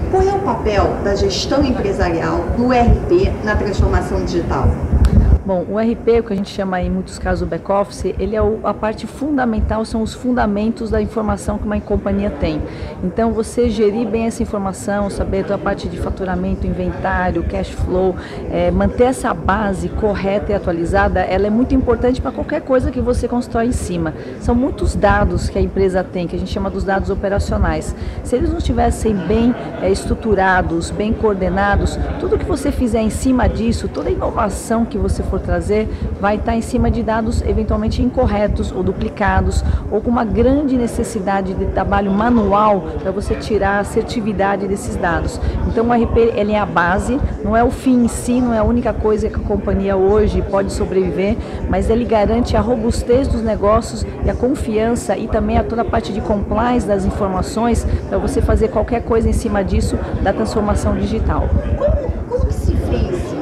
Qual é o papel da gestão empresarial do ERP na transformação digital? Bom, o RP, o que a gente chama em muitos casos o back-office, ele é a parte fundamental, são os fundamentos da informação que uma companhia tem. Então, você gerir bem essa informação, saber toda a parte de faturamento, inventário, cash flow, manter essa base correta e atualizada, ela é muito importante para qualquer coisa que você constrói em cima. São muitos dados que a empresa tem, que a gente chama dos dados operacionais. Se eles não estivessem bem estruturados, bem coordenados, tudo que você fizer em cima disso, toda a inovação que você for trazer, vai estar em cima de dados eventualmente incorretos ou duplicados, ou com uma grande necessidade de trabalho manual para você tirar a assertividade desses dados. Então o RP ele é a base, não é o fim em si, não é a única coisa que a companhia hoje pode sobreviver, mas ele garante a robustez dos negócios e a confiança e também a toda a parte de compliance das informações para você fazer qualquer coisa em cima disso da transformação digital. Como que se fez?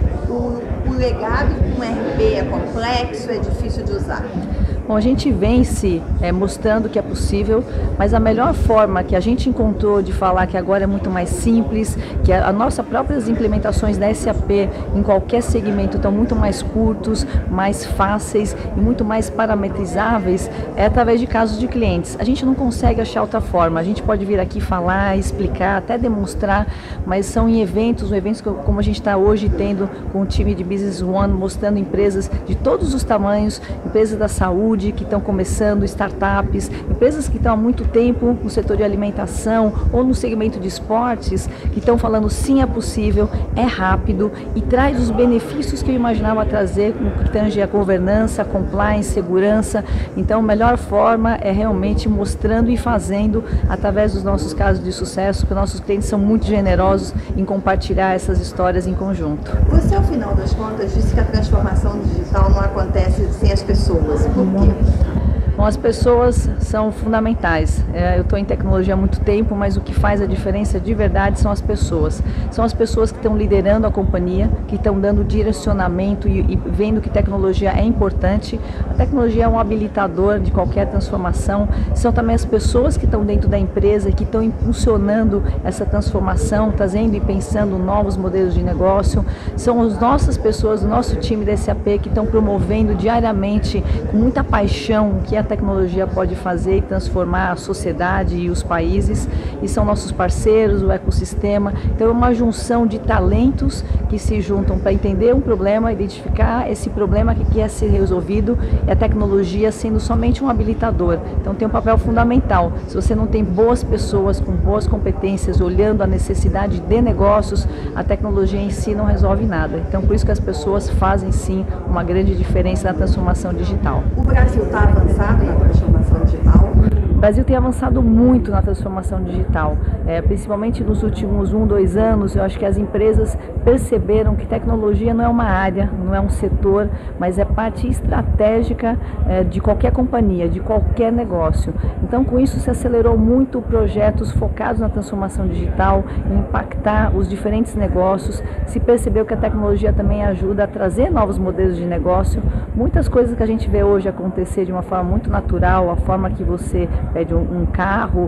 O legado de um RP é complexo, é difícil de usar? Bom, a gente vence mostrando que é possível, mas a melhor forma que a gente encontrou de falar que agora é muito mais simples, que as nossas próprias implementações da SAP em qualquer segmento estão muito mais curtos, mais fáceis e muito mais parametrizáveis, é através de casos de clientes. A gente não consegue achar outra forma, a gente pode vir aqui falar, explicar, até demonstrar, mas são em eventos como a gente está hoje tendo com o time de Business One, mostrando empresas de todos os tamanhos, empresas da saúde, que estão começando, startups, empresas que estão há muito tempo no setor de alimentação ou no segmento de esportes, que estão falando sim, é possível, é rápido e traz os benefícios que eu imaginava trazer no que tange a governança, compliance, segurança. Então a melhor forma é realmente mostrando e fazendo através dos nossos casos de sucesso, que nossos clientes são muito generosos em compartilhar essas histórias em conjunto. Você, ao final das contas, disse que a transformação digital não acontece sem as pessoas. Por quê? Bom, as pessoas são fundamentais. Eu estou em tecnologia há muito tempo, mas o que faz a diferença de verdade são as pessoas. São as pessoas que estão liderando a companhia, que estão dando direcionamento e vendo que tecnologia é importante. A tecnologia é um habilitador de qualquer transformação. São também as pessoas que estão dentro da empresa, que estão impulsionando essa transformação, trazendo e pensando novos modelos de negócio. São as nossas pessoas, o nosso time da SAP, que estão promovendo diariamente, com muita paixão, que a tecnologia pode fazer e transformar a sociedade e os países, e são nossos parceiros, o ecossistema. Então é uma junção de talentos que se juntam para entender um problema, identificar esse problema que quer ser resolvido, e a tecnologia sendo somente um habilitador. Então tem um papel fundamental. Se você não tem boas pessoas com boas competências, olhando a necessidade de negócios, a tecnologia em si não resolve nada. Então por isso que as pessoas fazem sim uma grande diferença na transformação digital. O Brasil está avançado na transformação digital? O Brasil tem avançado muito na transformação digital, principalmente nos últimos 2 anos. Eu acho que as empresas perceberam que tecnologia não é uma área, não é um setor, mas é parte estratégica de qualquer companhia, de qualquer negócio. Então, com isso, se acelerou muito projetos focados na transformação digital, em impactar os diferentes negócios. Se percebeu que a tecnologia também ajuda a trazer novos modelos de negócio. Muitas coisas que a gente vê hoje acontecer de uma forma muito natural, a forma que você pede um carro,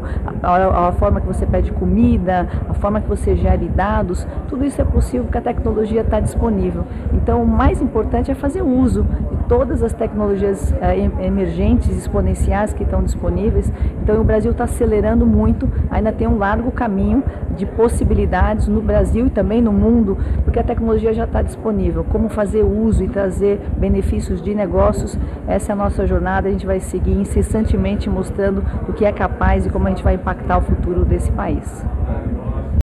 a forma que você pede comida, a forma que você gere dados, tudo isso é possível porque a tecnologia está disponível. Então o mais importante é fazer uso de todas as tecnologias emergentes, exponenciais que estão disponíveis. Então o Brasil está acelerando muito, ainda tem um largo caminho de possibilidades no Brasil e também no mundo, porque a tecnologia já está disponível. Como fazer uso e trazer benefícios de negócios, essa é a nossa jornada. A gente vai seguir incessantemente mostrando o que é capaz e como a gente vai impactar o futuro desse país.